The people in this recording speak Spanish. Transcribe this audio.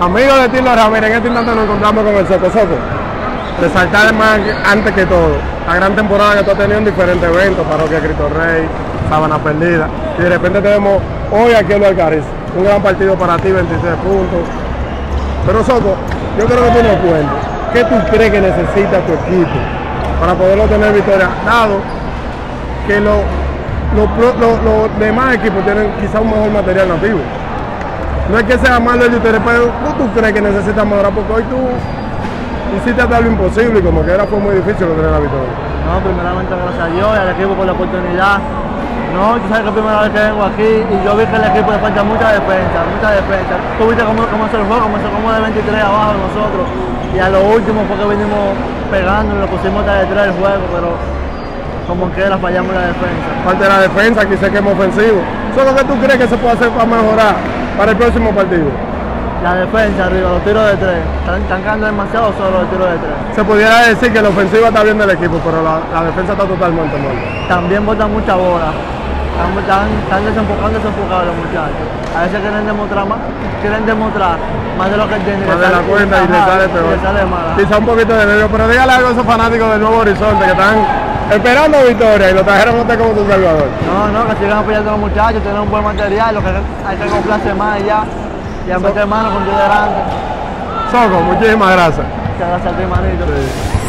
Amigos de Tilo Ramírez, en este instante nos encontramos con el Soco. Soco, resaltar más antes que todo la gran temporada que tú has tenido en diferentes eventos, Parroquia Cristo Rey, Sabana Perdida, y de repente tenemos hoy aquí en Alcariz, un gran partido para ti, 26 puntos. Pero Soco, yo creo que tú nos cuentes, ¿qué tú crees que necesita tu equipo para poderlo tener victoria? Dado que los demás equipos tienen quizá un mejor material nativo. No es que sea malo el de ustedes, pero ¿tú crees que necesitas mejorar? Porque hoy tú hiciste hasta lo imposible y como que era fue muy difícil obtener la victoria. No, primeramente gracias a Dios y al equipo por la oportunidad. No, tú sabes que es la primera vez que vengo aquí y yo vi que el equipo le falta mucha defensa, mucha defensa. Tú viste cómo se el juego, como de 23 abajo nosotros. Y a lo último fue que vinimos pegando y lo pusimos hasta detrás del juego, pero como que la fallamos la defensa. Parte de la defensa, aquí se quema ofensivo. ¿Solo que tú crees que se puede hacer para mejorar para el próximo partido? La defensa arriba, los tiros de tres. Están ganando demasiado solo los tiros de tres. Se pudiera decir que la ofensiva está bien del equipo, pero la defensa está totalmente mal. También botan mucha bola. Están desenfocados los muchachos. A veces quieren demostrar más de lo que tienen. Más de la cuenta y le sale peor. Quizá un poquito de nervio, pero dígale algo a esos fanáticos del Nuevo Horizonte que están esperando victoria y lo trajeron a usted como tu salvador. No, que sigan apoyando a los muchachos, tienen un buen material, lo que hay que complacer más y a meter mano con tu delante. Soco, muchísimas gracias. Muchas gracias a ti, manito. Sí.